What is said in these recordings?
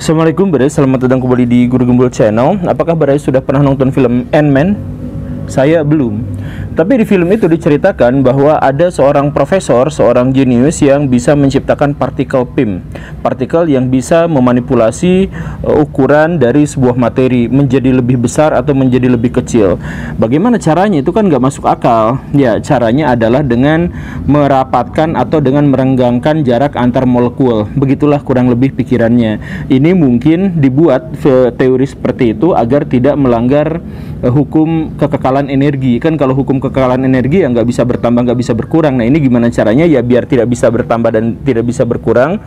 Assalamualaikum Bro, selamat datang kembali di Guru Gembul Channel. Apakah Bro sudah pernah nonton film Ant-Man? Saya belum. Tapi di film itu diceritakan bahwa ada seorang profesor, seorang jenius yang bisa menciptakan partikel PIM, partikel yang bisa memanipulasi ukuran dari sebuah materi menjadi lebih besar atau menjadi lebih kecil. Bagaimana caranya? Itu kan nggak masuk akal. Ya, caranya adalah dengan merapatkan atau dengan merenggangkan jarak antar molekul. Begitulah kurang lebih pikirannya. Ini mungkin dibuat teori seperti itu agar tidak melanggar hukum kekekalan energi. Kan kalau hukum kekekalan energi ya nggak bisa bertambah, nggak bisa berkurang. Nah, ini gimana caranya? Ya biar tidak bisa bertambah dan tidak bisa berkurang,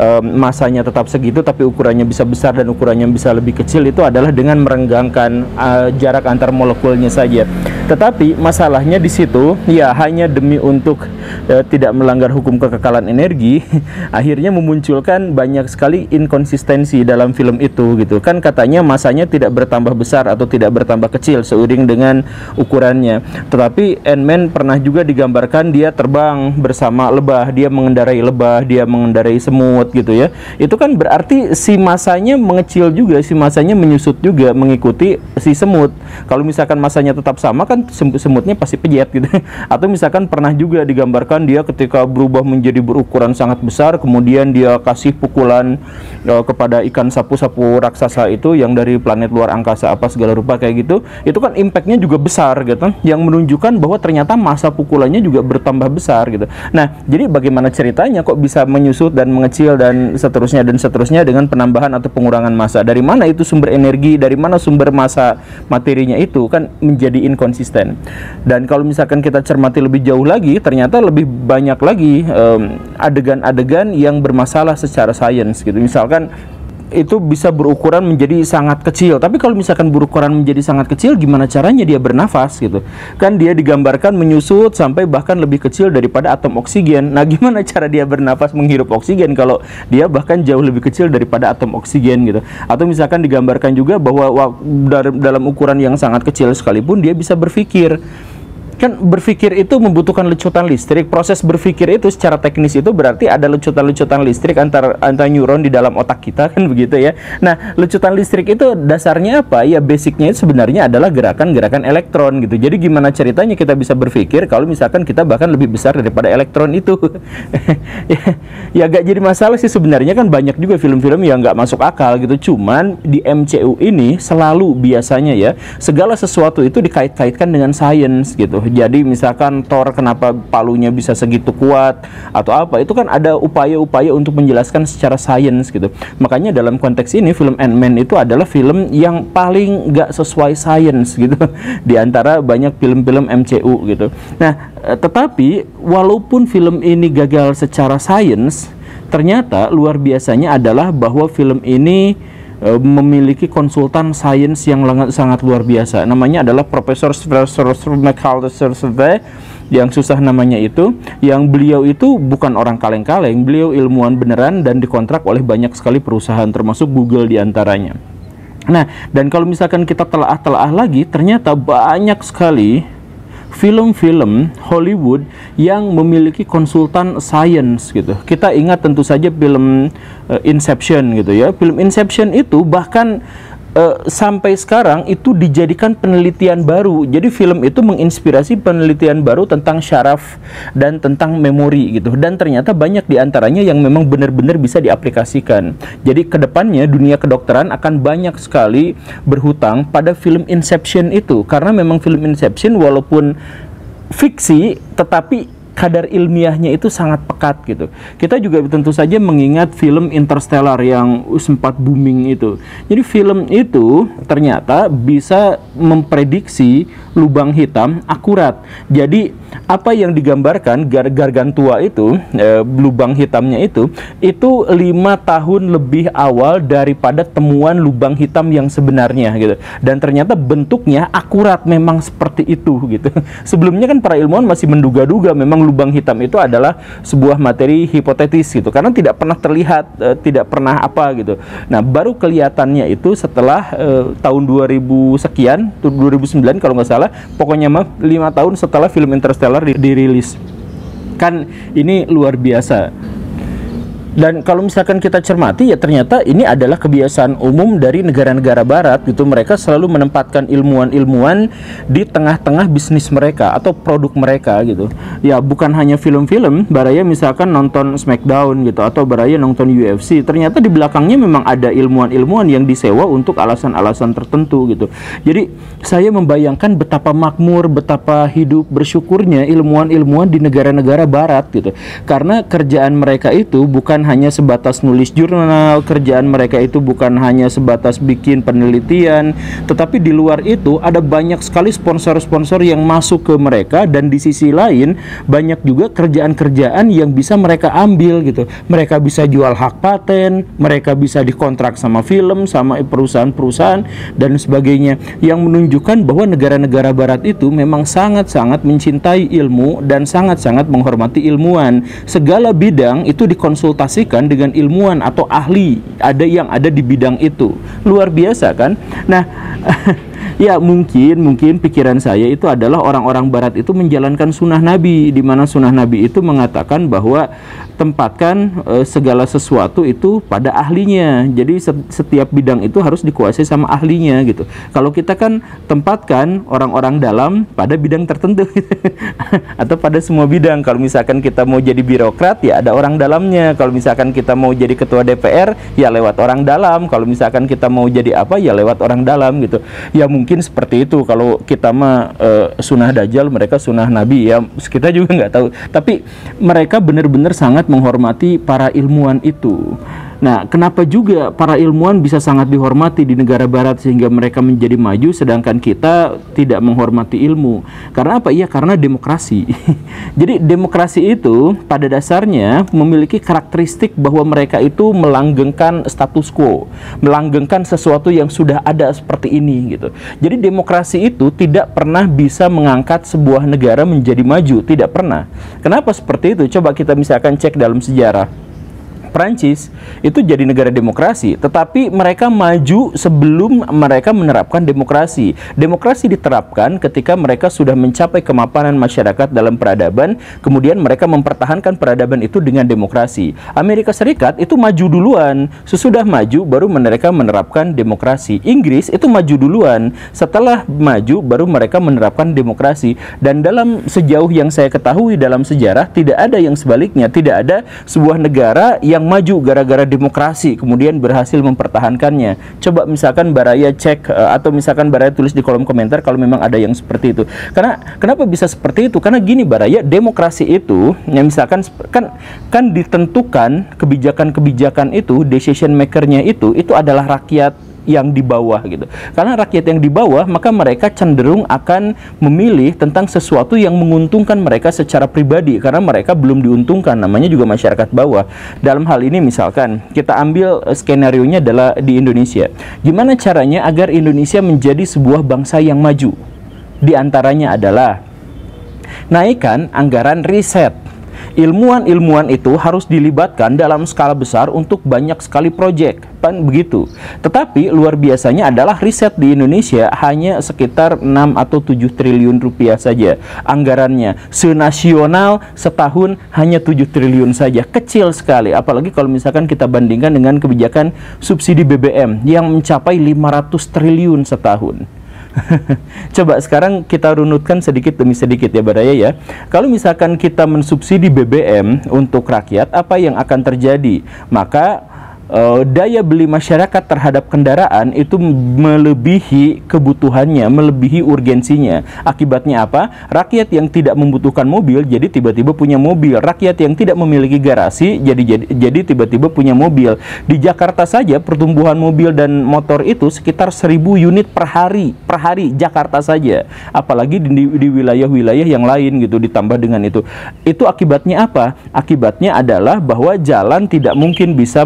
masanya tetap segitu tapi ukurannya bisa besar dan ukurannya bisa lebih kecil. Itu adalah dengan merenggangkan jarak antar molekulnya saja. Tetapi masalahnya di situ ya hanya demi untuk tidak melanggar hukum kekekalan energi akhirnya memunculkan banyak sekali inkonsistensi dalam film itu gitu. Kan katanya masanya tidak bertambah besar atau tidak bertambah kecil seiring dengan ukurannya. Tetapi Ant-Man pernah juga digambarkan dia terbang bersama lebah, dia mengendarai lebah, dia mengendarai semut gitu ya. Itu kan berarti si masanya mengecil juga, si masanya menyusut juga mengikuti si semut. Kalau misalkan masanya tetap sama kan semutnya pasti pejet gitu. Atau misalkan pernah juga digambarkan dia ketika berubah menjadi berukuran sangat besar, kemudian dia kasih pukulan kepada ikan sapu-sapu raksasa itu yang dari planet luar angkasa apa segala rupa kayak gitu. Itu kan impactnya juga besar gitu, yang menunjukkan bahwa ternyata massa pukulannya juga bertambah besar gitu. Nah, jadi bagaimana ceritanya kok bisa menyusut dan mengecil dan seterusnya dengan penambahan atau pengurangan massa? Dari mana itu sumber energi, dari mana sumber massa materinya itu kan menjadi inkonsisten. Dan kalau misalkan kita cermati lebih jauh lagi, ternyata lebih banyak lagi adegan-adegan yang bermasalah secara sains gitu. Misalkan itu bisa berukuran menjadi sangat kecil, tapi kalau misalkan berukuran menjadi sangat kecil, gimana caranya dia bernafas gitu? Kan dia digambarkan menyusut sampai bahkan lebih kecil daripada atom oksigen. Nah, gimana cara dia bernafas menghirup oksigen kalau dia bahkan jauh lebih kecil daripada atom oksigen gitu? Atau misalkan digambarkan juga bahwa dalam ukuran yang sangat kecil sekalipun dia bisa berpikir. Kan berpikir itu membutuhkan lecutan listrik. Proses berpikir itu secara teknis itu berarti ada lecutan-lecutan listrik antar neuron di dalam otak kita kan begitu ya. Nah, lecutan listrik itu dasarnya apa? Ya basicnya itu sebenarnya adalah gerakan-gerakan elektron gitu. Jadi gimana ceritanya kita bisa berpikir kalau misalkan kita bahkan lebih besar daripada elektron itu? ya gak jadi masalah sih sebenarnya, kan banyak juga film-film yang gak masuk akal gitu. Cuman di MCU ini selalu biasanya ya segala sesuatu itu dikait-kaitkan dengan sains gitu. Jadi misalkan Thor kenapa palunya bisa segitu kuat atau apa, itu kan ada upaya-upaya untuk menjelaskan secara sains gitu. Makanya dalam konteks ini film Ant-Man itu adalah film yang paling gak sesuai sains gitu di antara banyak film-film MCU gitu. Nah, tetapi walaupun film ini gagal secara sains, ternyata luar biasanya adalah bahwa film ini memiliki konsultan sains yang sangat luar biasa. Namanya adalah Profesor McAllister, yang susah namanya itu, yang beliau itu bukan orang kaleng-kaleng, beliau ilmuwan beneran dan dikontrak oleh banyak sekali perusahaan termasuk Google diantaranya. Nah, dan kalau misalkan kita telah lagi, ternyata banyak sekali film-film Hollywood yang memiliki konsultan sains gitu. Kita ingat tentu saja film Inception gitu ya. Film Inception itu bahkan sampai sekarang itu dijadikan penelitian baru. Jadi film itu menginspirasi penelitian baru tentang syaraf dan tentang memori gitu. Dan ternyata banyak diantaranya yang memang benar-benar bisa diaplikasikan. Jadi kedepannya dunia kedokteran akan banyak sekali berhutang pada film Inception itu. Karena memang film Inception walaupun fiksi tetapi kadar ilmiahnya itu sangat pekat gitu. Kita juga tentu saja mengingat film Interstellar yang sempat booming itu. Jadi film itu ternyata bisa memprediksi lubang hitam akurat. Jadi apa yang digambarkan Gargantua itu, lubang hitamnya itu 5 tahun lebih awal daripada temuan lubang hitam yang sebenarnya gitu. Dan ternyata bentuknya akurat memang seperti itu gitu. Sebelumnya kan para ilmuwan masih menduga-duga memang lubang hitam itu adalah sebuah materi hipotetis gitu, karena tidak pernah terlihat, tidak pernah apa gitu. Nah, baru kelihatannya itu setelah tahun 2000 sekian, 2009 kalau nggak salah, pokoknya 5 tahun setelah film Interstellar dirilis. Kan ini luar biasa. Dan kalau misalkan kita cermati, ya ternyata ini adalah kebiasaan umum dari negara-negara barat gitu. Mereka selalu menempatkan ilmuwan-ilmuwan di tengah-tengah bisnis mereka atau produk mereka gitu. Ya bukan hanya film-film, Baraya misalkan nonton Smackdown gitu, atau Baraya nonton UFC, ternyata di belakangnya memang ada ilmuwan-ilmuwan yang disewa untuk alasan-alasan tertentu gitu. Jadi saya membayangkan betapa makmur, betapa hidup bersyukurnya ilmuwan-ilmuwan di negara-negara barat gitu. Karena kerjaan mereka itu bukan hanya sebatas nulis jurnal, kerjaan mereka itu bukan hanya sebatas bikin penelitian, tetapi di luar itu ada banyak sekali sponsor-sponsor yang masuk ke mereka, dan di sisi lain banyak juga kerjaan-kerjaan yang bisa mereka ambil gitu. Mereka bisa jual hak paten, mereka bisa dikontrak sama film, sama perusahaan-perusahaan dan sebagainya, yang menunjukkan bahwa negara-negara barat itu memang sangat-sangat mencintai ilmu dan sangat-sangat menghormati ilmuwan. Segala bidang itu dikonsultasikan dengan ilmuwan atau ahli ada yang ada di bidang itu. Luar biasa kan? Nah, ya mungkin pikiran saya itu adalah orang-orang barat itu menjalankan sunnah Nabi, di mana sunnah Nabi itu mengatakan bahwa tempatkan segala sesuatu itu pada ahlinya. Jadi setiap bidang itu harus dikuasai sama ahlinya gitu. Kalau kita kan tempatkan orang-orang dalam pada bidang tertentu atau pada semua bidang. Kalau misalkan kita mau jadi birokrat, ya ada orang dalamnya. Kalau misalkan kita mau jadi ketua DPR, ya lewat orang dalam. Kalau misalkan kita mau jadi apa, ya lewat orang dalam gitu. Ya mungkin seperti itu. Kalau kita mah sunnah Dajjal, mereka sunnah Nabi, ya kita juga nggak tahu. Tapi mereka benar-benar sangat menghormati para ilmuwan itu. Nah, kenapa juga para ilmuwan bisa sangat dihormati di negara barat sehingga mereka menjadi maju, sedangkan kita tidak menghormati ilmu? Karena apa? Ya karena demokrasi. Jadi demokrasi itu pada dasarnya memiliki karakteristik bahwa mereka itu melanggengkan status quo, melanggengkan sesuatu yang sudah ada seperti ini gitu. Jadi demokrasi itu tidak pernah bisa mengangkat sebuah negara menjadi maju, tidak pernah. Kenapa seperti itu? Coba kita misalkan cek dalam sejarah. Prancis itu jadi negara demokrasi, tetapi mereka maju sebelum mereka menerapkan demokrasi. Demokrasi diterapkan ketika mereka sudah mencapai kemapanan masyarakat dalam peradaban, kemudian mereka mempertahankan peradaban itu dengan demokrasi. Amerika Serikat itu maju duluan, sesudah maju baru mereka menerapkan demokrasi. Inggris itu maju duluan, setelah maju baru mereka menerapkan demokrasi. Dan dalam sejauh yang saya ketahui dalam sejarah, tidak ada yang sebaliknya, tidak ada sebuah negara yang maju gara-gara demokrasi kemudian berhasil mempertahankannya. Coba misalkan Baraya cek atau misalkan Baraya tulis di kolom komentar kalau memang ada yang seperti itu. Karena kenapa bisa seperti itu? Karena gini Baraya, demokrasi itu ya misalkan kan ditentukan kebijakan-kebijakan itu, decision makernya itu adalah rakyat yang di bawah gitu. Karena rakyat yang di bawah, maka mereka cenderung akan memilih tentang sesuatu yang menguntungkan mereka secara pribadi, karena mereka belum diuntungkan, namanya juga masyarakat bawah. Dalam hal ini misalkan kita ambil skenario-nya adalah di Indonesia. Gimana caranya agar Indonesia menjadi sebuah bangsa yang maju? Di antaranya adalah naikkan anggaran riset. Ilmuwan-ilmuwan itu harus dilibatkan dalam skala besar untuk banyak sekali proyek, kan begitu. Tetapi luar biasanya adalah riset di Indonesia hanya sekitar 6 atau 7 triliun rupiah saja anggarannya. Senasional setahun hanya 7 triliun saja, kecil sekali. Apalagi kalau misalkan kita bandingkan dengan kebijakan subsidi BBM yang mencapai 500 triliun setahun. Coba sekarang kita runutkan sedikit demi sedikit ya Baraya ya. Kalau misalkan kita mensubsidi BBM untuk rakyat, apa yang akan terjadi? Maka daya beli masyarakat terhadap kendaraan itu melebihi kebutuhannya, melebihi urgensinya. Akibatnya apa? Rakyat yang tidak membutuhkan mobil jadi tiba-tiba punya mobil. Rakyat yang tidak memiliki garasi jadi tiba-tiba punya mobil. Di Jakarta saja pertumbuhan mobil dan motor itu sekitar 1000 unit per hari Jakarta saja. Apalagi di wilayah-wilayah yang lain gitu ditambah dengan itu. Itu akibatnya apa? Akibatnya adalah bahwa jalan tidak mungkin bisa menyesuaikan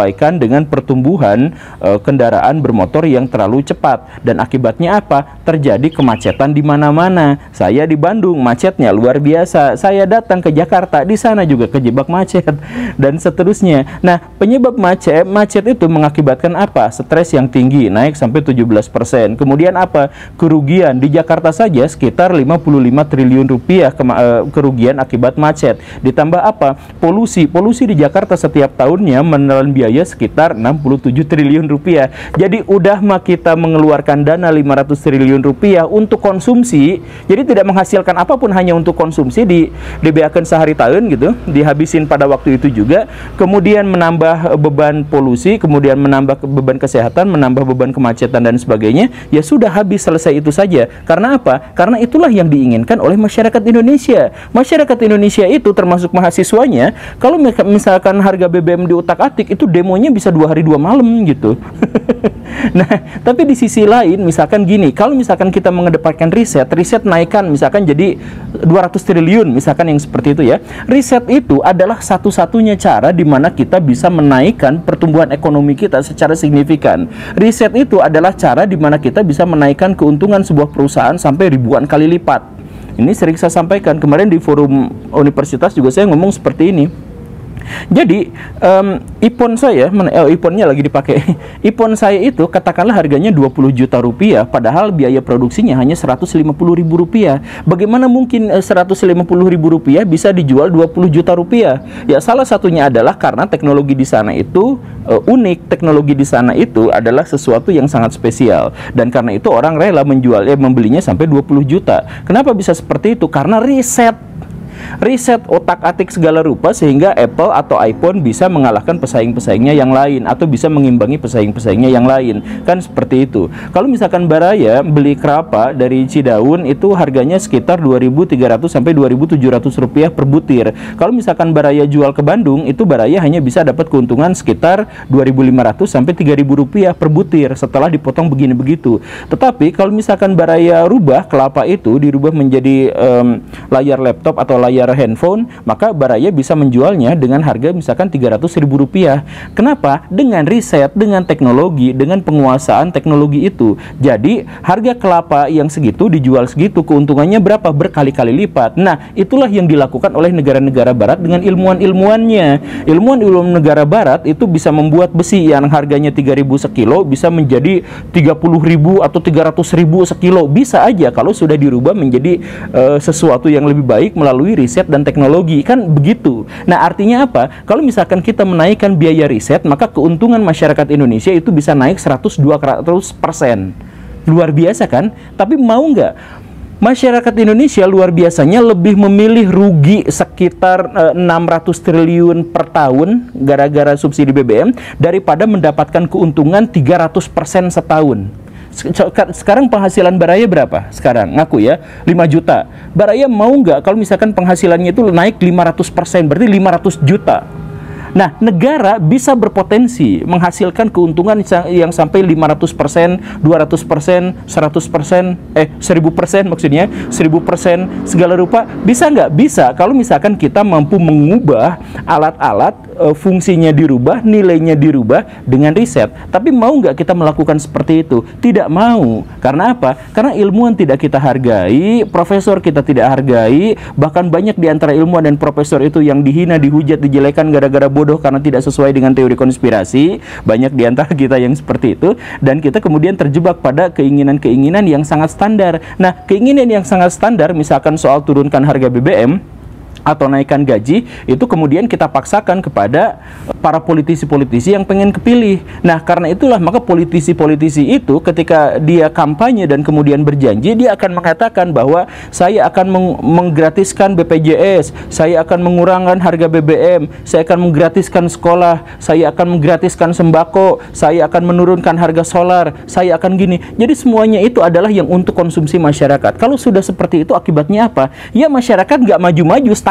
disesuaikan dengan pertumbuhan kendaraan bermotor yang terlalu cepat. Dan akibatnya apa? Terjadi kemacetan di mana-mana. Saya di Bandung, macetnya luar biasa. Saya datang ke Jakarta, di sana juga kejebak macet, dan seterusnya. Nah, penyebab macet itu mengakibatkan apa? Stres yang tinggi, naik sampai 17%. Kemudian apa? Kerugian di Jakarta saja sekitar 55 triliun rupiah kerugian akibat macet. Ditambah apa? Polusi di Jakarta setiap tahunnya menelan biaya sekitar 67 triliun rupiah. Jadi udah mah kita mengeluarkan dana 500 triliun rupiah untuk konsumsi, jadi tidak menghasilkan apapun, hanya untuk konsumsi, di DB-akan sehari tahun gitu, dihabisin pada waktu itu juga, kemudian menambah beban polusi, kemudian menambah beban kesehatan, menambah beban kemacetan dan sebagainya. Ya sudah, habis, selesai itu saja. Karena apa? Karena itulah yang diinginkan oleh masyarakat Indonesia. Masyarakat Indonesia itu termasuk mahasiswanya, kalau misalkan harga BBM diutak-atik, itu demonya bisa 2 hari 2 malam gitu. Nah, tapi di sisi lain, misalkan gini, kalau misalkan kita mengedepankan riset naikkan misalkan jadi 200 triliun, misalkan yang seperti itu ya. Riset itu adalah satu-satunya cara di mana kita bisa menaikkan pertumbuhan ekonomi kita secara signifikan. Riset itu adalah cara di mana kita bisa menaikkan keuntungan sebuah perusahaan sampai ribuan kali lipat. Ini sering saya sampaikan, kemarin di forum universitas juga saya ngomong seperti ini. Jadi iPhone saya, iPhone-nya lagi dipakai. iPhone saya itu katakanlah harganya 20 juta rupiah, padahal biaya produksinya hanya 150 ribu rupiah. Bagaimana mungkin 150 ribu rupiah bisa dijual 20 juta rupiah? Ya, salah satunya adalah karena teknologi di sana itu unik. Teknologi di sana itu adalah sesuatu yang sangat spesial, dan karena itu orang rela membelinya sampai 20 juta. Kenapa bisa seperti itu? Karena riset otak-atik segala rupa, sehingga Apple atau iPhone bisa mengalahkan pesaing-pesaingnya yang lain, atau bisa mengimbangi pesaing-pesaingnya yang lain. Kan seperti itu. Kalau misalkan Baraya beli kelapa dari Cidaun, itu harganya sekitar 2.300 sampai 2.700 rupiah per butir. Kalau misalkan Baraya jual ke Bandung, itu Baraya hanya bisa dapat keuntungan sekitar 2.500 sampai 3.000 rupiah per butir setelah dipotong begini begitu. Tetapi kalau misalkan Baraya rubah kelapa itu, dirubah menjadi layar laptop atau layar handphone, maka Baraya bisa menjualnya dengan harga misalkan 300 ribu rupiah. Kenapa? Dengan riset, dengan teknologi, dengan penguasaan teknologi itu. Jadi harga kelapa yang segitu dijual segitu, keuntungannya berapa? Berkali-kali lipat. Nah, itulah yang dilakukan oleh negara-negara barat dengan ilmuwan-ilmuwannya. Ilmuwan negara barat itu bisa membuat besi yang harganya 3.000 sekilo bisa menjadi 30.000 atau 300.000 sekilo. Bisa aja kalau sudah dirubah menjadi sesuatu yang lebih baik melalui riset dan teknologi, kan begitu. Nah, artinya apa? Kalau misalkan kita menaikkan biaya riset, maka keuntungan masyarakat Indonesia itu bisa naik 100-200%. Luar biasa kan? Tapi mau nggak? Masyarakat Indonesia luar biasanya lebih memilih rugi sekitar 600 triliun per tahun gara-gara subsidi BBM daripada mendapatkan keuntungan 300% setahun. Sekarang penghasilan Baraya berapa? Sekarang ngaku ya 5 juta. Baraya mau nggak kalau misalkan penghasilannya itu naik 500%, berarti 500 juta. Nah, negara bisa berpotensi menghasilkan keuntungan yang sampai 500%, 200%, 100%, 1000% maksudnya, 1000% segala rupa. Bisa nggak? Bisa, kalau misalkan kita mampu mengubah alat-alat, fungsinya dirubah, nilainya dirubah dengan riset. Tapi mau nggak kita melakukan seperti itu? Tidak mau. Karena apa? Karena ilmuwan tidak kita hargai, profesor kita tidak hargai, bahkan banyak di antara ilmuwan dan profesor itu yang dihina, dihujat, dijelekan gara-gara bodoh karena tidak sesuai dengan teori konspirasi. Banyak di antara kita yang seperti itu, dan kita kemudian terjebak pada keinginan-keinginan yang sangat standar. Nah, keinginan yang sangat standar, misalkan soal turunkan harga BBM atau naikkan gaji, itu kemudian kita paksakan kepada para politisi-politisi yang pengen kepilih. Nah, karena itulah maka politisi-politisi itu ketika dia kampanye dan kemudian berjanji, dia akan mengatakan bahwa saya akan menggratiskan BPJS, saya akan mengurangkan harga BBM, saya akan menggratiskan sekolah, saya akan menggratiskan sembako, saya akan menurunkan harga solar, saya akan gini. Jadi semuanya itu adalah yang untuk konsumsi masyarakat. Kalau sudah seperti itu, akibatnya apa? Ya, masyarakat nggak maju-maju,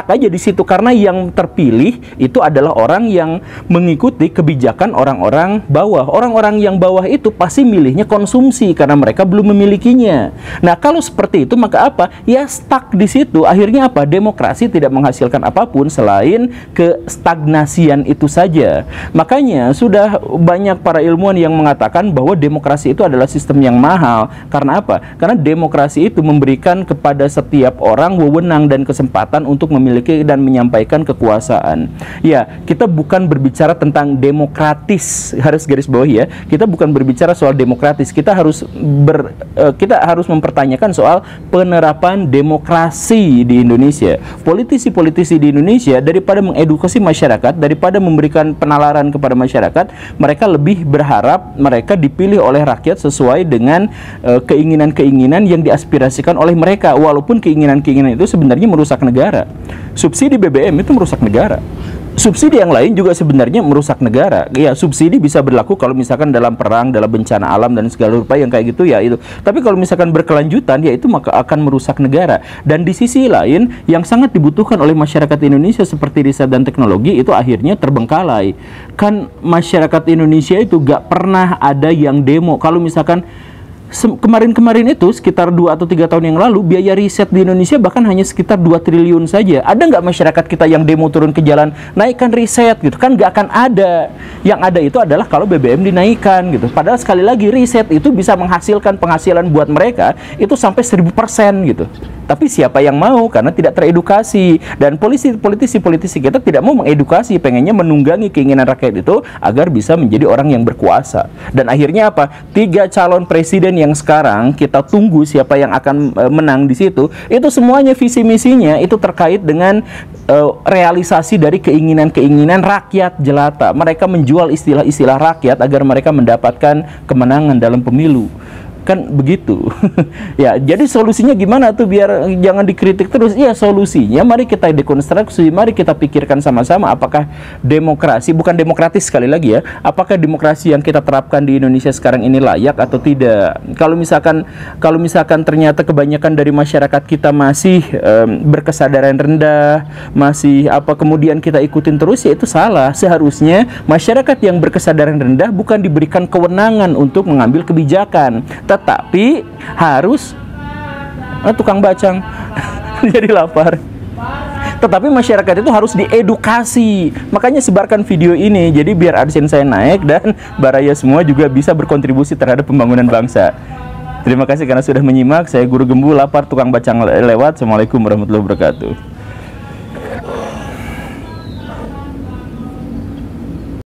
stuck aja di situ karena yang terpilih itu adalah orang yang mengikuti kebijakan orang-orang bawah. Orang-orang yang bawah itu pasti milihnya konsumsi karena mereka belum memilikinya. Nah, kalau seperti itu maka apa? Ya stuck di situ. Akhirnya apa? Demokrasi tidak menghasilkan apapun selain kestagnasian itu saja. Makanya sudah banyak para ilmuwan yang mengatakan bahwa demokrasi itu adalah sistem yang mahal. Karena apa? Karena demokrasi itu memberikan kepada setiap orang wewenang dan kesempatan untuk memiliki dan menyampaikan kekuasaan. Ya, kita bukan berbicara tentang demokratis, harus garis bawahi ya. Kita bukan berbicara soal demokratis. Kita harus mempertanyakan soal penerapan demokrasi di Indonesia. Politisi-politisi di Indonesia daripada mengedukasi masyarakat, daripada memberikan penalaran kepada masyarakat, mereka lebih berharap mereka dipilih oleh rakyat sesuai dengan keinginan-keinginan yang diaspirasikan oleh mereka, walaupun keinginan-keinginan itu sebenarnya merusak negara. Subsidi BBM itu merusak negara. Subsidi yang lain juga sebenarnya merusak negara. Ya, subsidi bisa berlaku kalau misalkan dalam perang, dalam bencana alam dan segala rupa yang kayak gitu ya itu. Tapi kalau misalkan berkelanjutan ya itu maka akan merusak negara. Dan di sisi lain yang sangat dibutuhkan oleh masyarakat Indonesia seperti riset dan teknologi itu akhirnya terbengkalai. Kan masyarakat Indonesia itu gak pernah ada yang demo. Kalau misalkan kemarin-kemarin itu sekitar 2 atau 3 tahun yang lalu biaya riset di Indonesia bahkan hanya sekitar 2 triliun saja. Ada nggak masyarakat kita yang demo turun ke jalan naikkan riset gitu? Kan nggak akan ada. Yang ada itu adalah kalau BBM dinaikkan gitu. Padahal sekali lagi riset itu bisa menghasilkan penghasilan buat mereka itu sampai 1000% gitu. Tapi siapa yang mau? Karena tidak teredukasi. Dan politisi kita tidak mau mengedukasi, pengennya menunggangi keinginan rakyat itu agar bisa menjadi orang yang berkuasa. Dan akhirnya apa? 3 calon presiden yang sekarang kita tunggu siapa yang akan menang di situ, itu semuanya visi misinya itu terkait dengan realisasi dari keinginan-keinginan rakyat jelata. Mereka menjual istilah-istilah rakyat agar mereka mendapatkan kemenangan dalam pemilu. Kan begitu. Ya, jadi solusinya gimana tuh biar jangan dikritik terus? Ya, solusinya mari kita dekonstruksi, mari kita pikirkan sama-sama apakah demokrasi, bukan demokratis sekali lagi ya, apakah demokrasi yang kita terapkan di Indonesia sekarang ini layak atau tidak. Kalau misalkan ternyata kebanyakan dari masyarakat kita masih berkesadaran rendah, masih kemudian kita ikutin terus, ya itu salah. Seharusnya masyarakat yang berkesadaran rendah bukan diberikan kewenangan untuk mengambil kebijakan, tetapi harus tukang bacang jadi lapar. Tetapi masyarakat itu harus diedukasi. Makanya sebarkan video ini jadi biar AdSense saya naik dan Baraya semua juga bisa berkontribusi terhadap pembangunan bangsa. Terima kasih karena sudah menyimak. Saya Guru Gembul, lapar tukang bacang lewat. Assalamualaikum warahmatullahi wabarakatuh.